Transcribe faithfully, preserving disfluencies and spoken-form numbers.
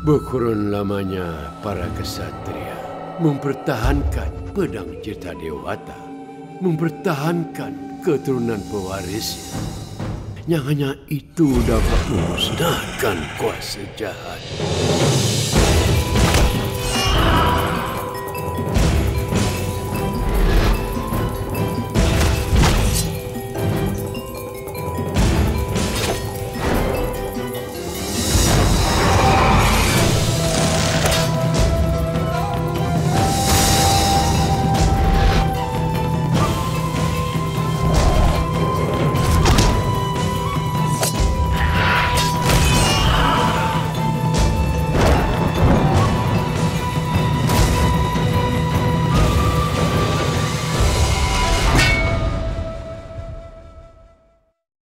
Berkurun lamanya para kesatria mempertahankan pedang Cita Dewata, mempertahankan keturunan pewarisnya. Yang hanya itu dapat memusnahkan kuasa jahat.